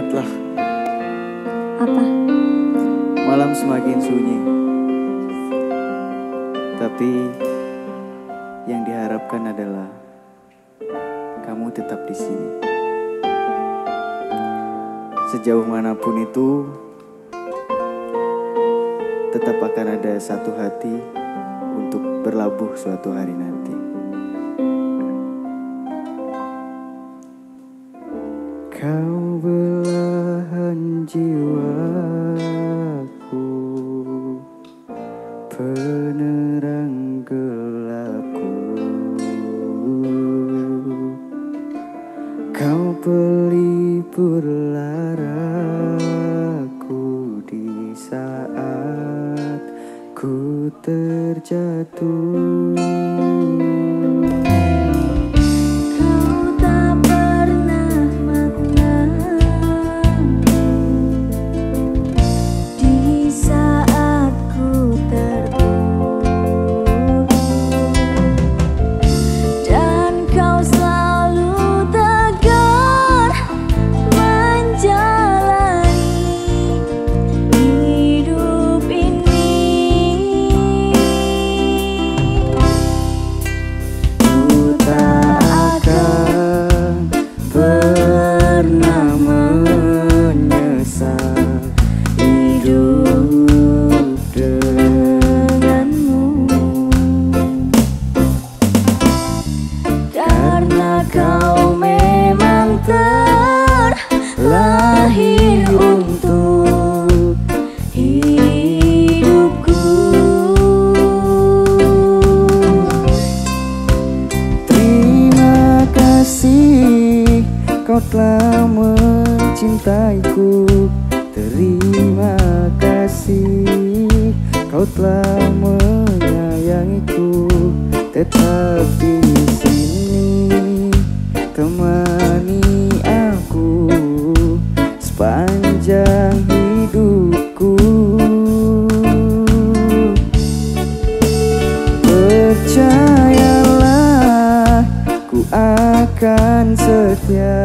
Ingatlah, Apa? malam semakin sunyi, tapi yang diharapkan adalah kamu tetap di sini. Sejauh manapun itu, tetap akan ada satu hati untuk berlabuh suatu hari nanti. Kau belahan jiwaku, penerang gelapku. Kau pelipur laraku di saat ku terjatuh. Kau memang terlahir untuk hidupku. Terima kasih kau telah mencintaiku. Terima kasih kau telah menyayangiku. Tetap di sini temani aku sepanjang hidupku. Percayalah, ku akan setia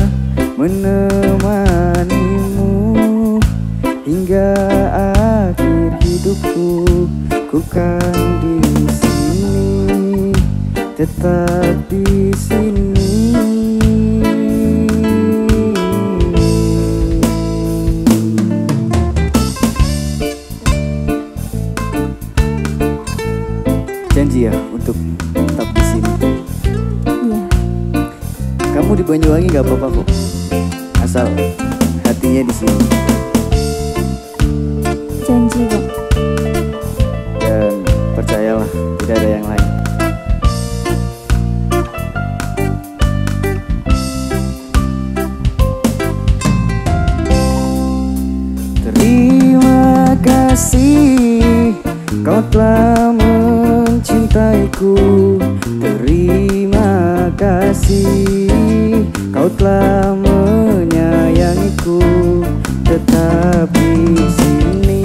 menemanimu hingga akhir hidupku. Ku kan di sini, tetap di sini. Janji ya untuk tetap di sini. Iya. Kamu di Banyuwangi gak apa-apa kok, asal hatinya di sini. Janji kok. Dan percayalah, tidak ada yang lain. Terima kasih kau telah mencintaiku. Terima kasih kau telah menyayangiku. Tetap di sini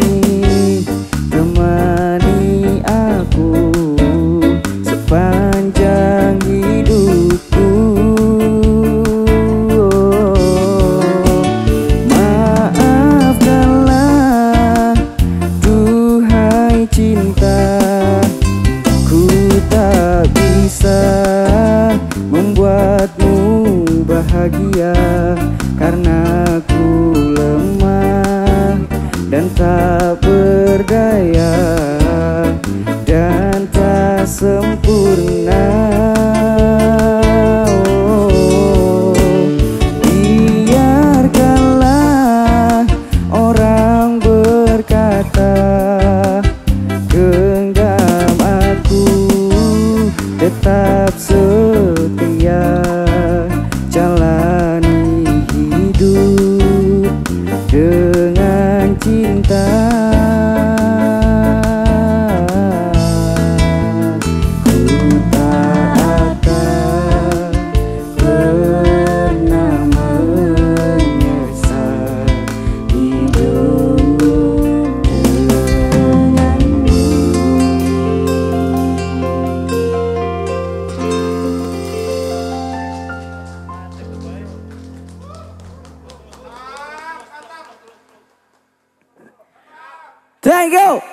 temani aku sepanjang hidupku. Maafkanlah duhai cinta, ku tak bisa membuatmu bahagia karena ku lemah dan tak berdaya dan tak sempurna. Oh, biarkanlah orang berkata genggam aku, tetap setia jalani hidup dengan cinta. Ku Thank you.